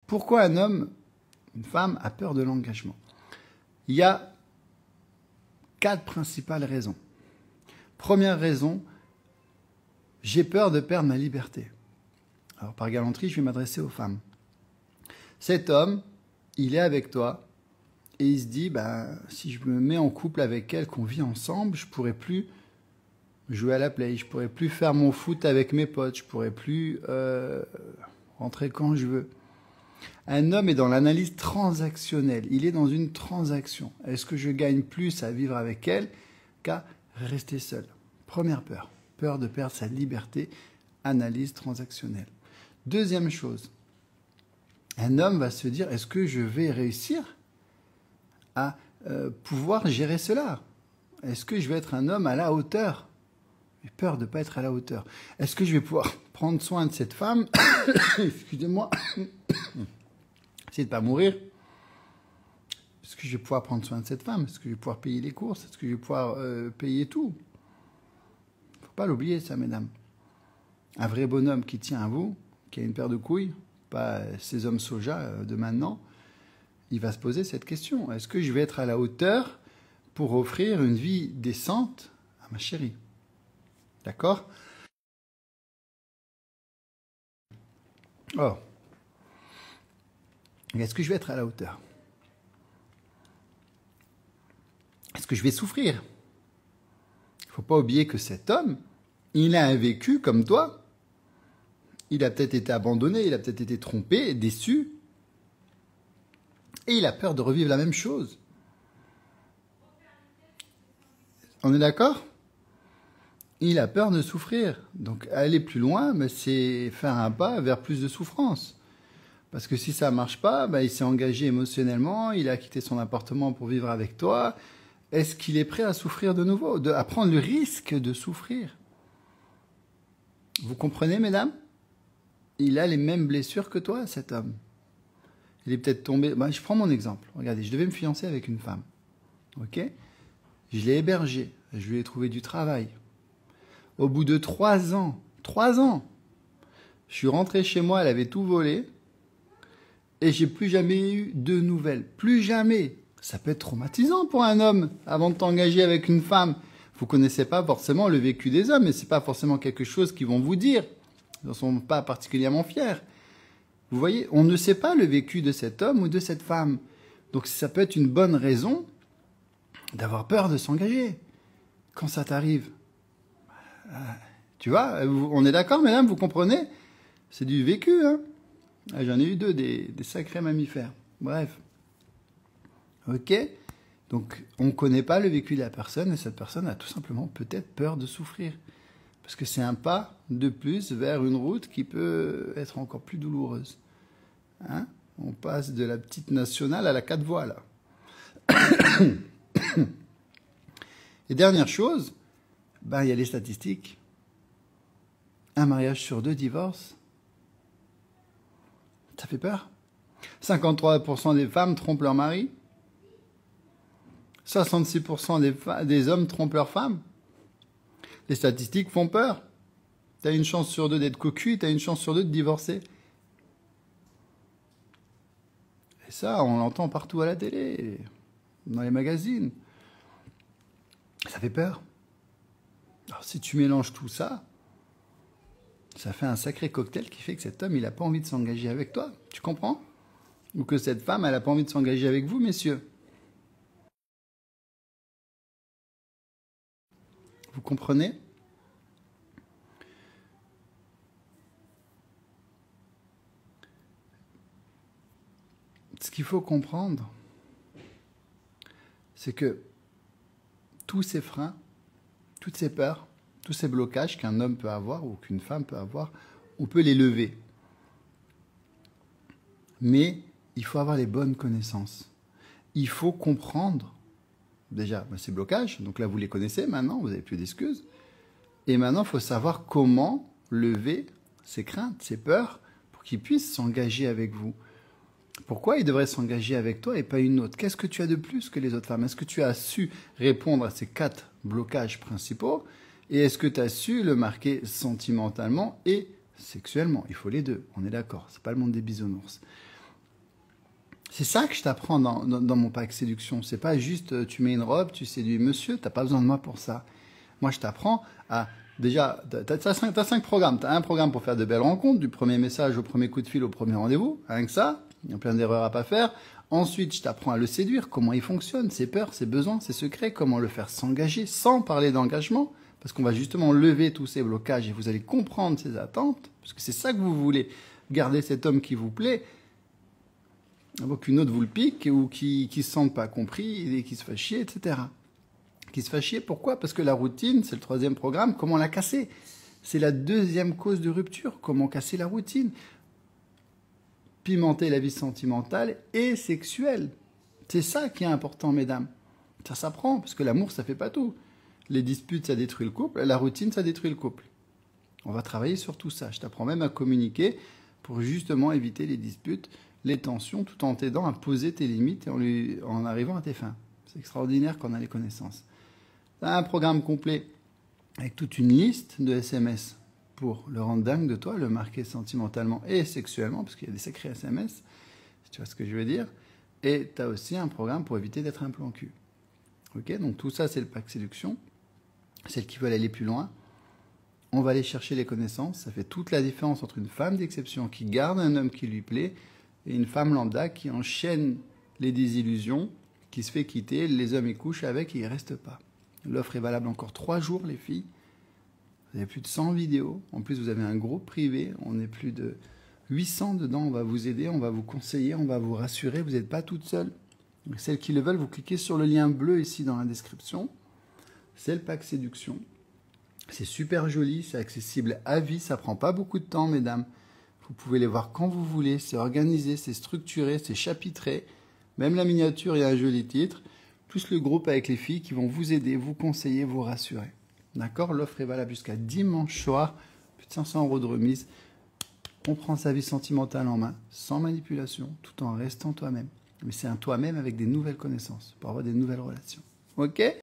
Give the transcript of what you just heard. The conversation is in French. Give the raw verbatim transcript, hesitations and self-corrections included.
Pourquoi un homme, une femme, a peur de l'engagement? Il y a quatre principales raisons. Première raison, j'ai peur de perdre ma liberté. Alors, par galanterie, je vais m'adresser aux femmes. Cet homme, il est avec toi et il se dit, bah, si je me mets en couple avec elle, qu'on vit ensemble, je pourrais plus jouer à la play, je pourrais plus faire mon foot avec mes potes, je pourrais plus euh, rentrer quand je veux. Un homme est dans l'analyse transactionnelle. Il est dans une transaction. Est-ce que je gagne plus à vivre avec elle qu'à rester seul? Première peur. Peur de perdre sa liberté. Analyse transactionnelle. Deuxième chose. Un homme va se dire, est-ce que je vais réussir à euh, pouvoir gérer cela? Est-ce que je vais être un homme à la hauteur? J'ai peur de ne pas être à la hauteur. Est-ce que je vais pouvoir prendre soin de cette femme? Excusez-moi. Essayer de ne pas mourir. Est-ce que je vais pouvoir prendre soin de cette femme? Est-ce que je vais pouvoir payer les courses? Est-ce que je vais pouvoir euh, payer tout? Il ne faut pas l'oublier, ça, mesdames. Un vrai bonhomme qui tient à vous, qui a une paire de couilles, pas ces hommes soja de maintenant, il va se poser cette question. Est-ce que je vais être à la hauteur pour offrir une vie décente à ma chérie? D'accord? Oh. Est-ce que je vais être à la hauteur? Est-ce que je vais souffrir? Il ne faut pas oublier que cet homme, il a un vécu comme toi. Il a peut-être été abandonné, il a peut-être été trompé, déçu. Et il a peur de revivre la même chose. On est d'accord? Il a peur de souffrir. Donc aller plus loin, ben, c'est faire un pas vers plus de souffrance. Parce que si ça ne marche pas, ben, il s'est engagé émotionnellement, il a quitté son appartement pour vivre avec toi. Est-ce qu'il est prêt à souffrir de nouveau, de, à prendre le risque de souffrir? Vous comprenez, mesdames? Il a les mêmes blessures que toi, cet homme. Il est peut-être tombé... Ben, je prends mon exemple. Regardez, je devais me fiancer avec une femme. Ok? Je l'ai hébergée. Je lui ai trouvé du travail. Au bout de trois ans, trois ans, je suis rentré chez moi, elle avait tout volé. Et j'ai plus jamais eu de nouvelles. Plus jamais. Ça peut être traumatisant pour un homme avant de t'engager avec une femme. Vous connaissez pas forcément le vécu des hommes, et c'est pas forcément quelque chose qu'ils vont vous dire. Ils ne sont pas particulièrement fiers. Vous voyez, on ne sait pas le vécu de cet homme ou de cette femme. Donc ça peut être une bonne raison d'avoir peur de s'engager. Quand ça t'arrive, tu vois, on est d'accord, mesdames, vous comprenez? C'est du vécu, hein. J'en ai eu deux, des, des sacrés mammifères. Bref. Ok? Donc, on ne connaît pas le vécu de la personne et cette personne a tout simplement peut-être peur de souffrir. Parce que c'est un pas de plus vers une route qui peut être encore plus douloureuse. Hein? On passe de la petite nationale à la quatre voies, là. Et dernière chose, ben, il y a les statistiques. Un mariage sur deux divorce. Ça fait peur. cinquante-trois pour cent des femmes trompent leur mari. soixante-six pour cent des, des hommes trompent leur femme. Les statistiques font peur. Tu as une chance sur deux d'être cocu, tu as une chance sur deux de divorcer. Et ça, on l'entend partout à la télé, dans les magazines. Ça fait peur. Alors si tu mélanges tout ça, ça fait un sacré cocktail qui fait que cet homme, il n'a pas envie de s'engager avec toi. Tu comprends? Ou que cette femme, elle n'a pas envie de s'engager avec vous, messieurs. Vous comprenez? Ce qu'il faut comprendre, c'est que tous ces freins, toutes ces peurs, tous ces blocages qu'un homme peut avoir ou qu'une femme peut avoir, on peut les lever. Mais il faut avoir les bonnes connaissances. Il faut comprendre, déjà, ces blocages. Donc là, vous les connaissez maintenant, vous n'avez plus d'excuses. Et maintenant, il faut savoir comment lever ces craintes, ces peurs, pour qu'ils puissent s'engager avec vous. Pourquoi ils devraient s'engager avec toi et pas une autre? Qu'est-ce que tu as de plus que les autres femmes? Est-ce que tu as su répondre à ces quatre blocages principaux? Et est-ce que tu as su le marquer sentimentalement et sexuellement? Il faut les deux, on est d'accord. C'est pas le monde des bisounours. C'est ça que je t'apprends dans, dans, dans mon pack séduction. C'est pas juste euh, tu mets une robe, tu séduis monsieur, t'as pas besoin de moi pour ça. Moi, je t'apprends à... Déjà, tu as cinq, t'as cinq programmes. Tu as un programme pour faire de belles rencontres, du premier message au premier coup de fil au premier rendez-vous, rien que ça. Il y a plein d'erreurs à pas faire. Ensuite, je t'apprends à le séduire, comment il fonctionne, ses peurs, ses besoins, ses secrets, comment le faire s'engager sans parler d'engagement, parce qu'on va justement lever tous ces blocages et vous allez comprendre ses attentes, parce que c'est ça que vous voulez, garder cet homme qui vous plaît, avant qu'une autre vous le pique ou qui ne se sente pas compris et qui se fasse chier, et cetera. Qui se fait chier. Pourquoi? Parce que la routine, c'est le troisième programme, comment la casser? C'est la deuxième cause de rupture, comment casser la routine? Pimenter la vie sentimentale et sexuelle. C'est ça qui est important, mesdames. Ça s'apprend, parce que l'amour, ça fait pas tout. Les disputes, ça détruit le couple, la routine, ça détruit le couple. On va travailler sur tout ça. Je t'apprends même à communiquer pour justement éviter les disputes, les tensions, tout en t'aidant à poser tes limites et en, lui, en arrivant à tes fins. C'est extraordinaire qu'on a les connaissances. Un programme complet avec toute une liste de S M S pour le rendre dingue de toi, le marquer sentimentalement et sexuellement, parce qu'il y a des sacrés S M S, si tu vois ce que je veux dire. Et tu as aussi un programme pour éviter d'être un plan cul. Ok, donc tout ça, c'est le pack séduction. Celles qui veulent aller plus loin, on va aller chercher les connaissances. Ça fait toute la différence entre une femme d'exception qui garde un homme qui lui plaît et une femme lambda qui enchaîne les désillusions, qui se fait quitter, les hommes y couchent avec et ils ne restent pas. L'offre est valable encore trois jours, les filles. Vous avez plus de cent vidéos. En plus, vous avez un groupe privé. On est plus de huit cents dedans. On va vous aider, on va vous conseiller, on va vous rassurer. Vous n'êtes pas toute seule. Donc, celles qui le veulent, vous cliquez sur le lien bleu ici dans la description. C'est le pack séduction. C'est super joli, c'est accessible à vie. Ça prend pas beaucoup de temps, mesdames. Vous pouvez les voir quand vous voulez. C'est organisé, c'est structuré, c'est chapitré. Même la miniature, il y a un joli titre. Plus le groupe avec les filles qui vont vous aider, vous conseiller, vous rassurer. D'accord? L'offre est valable jusqu'à dimanche soir. Plus de cinq cents euros de remise. On prend sa vie sentimentale en main, sans manipulation, tout en restant toi-même. Mais c'est un toi-même avec des nouvelles connaissances pour avoir des nouvelles relations. Ok?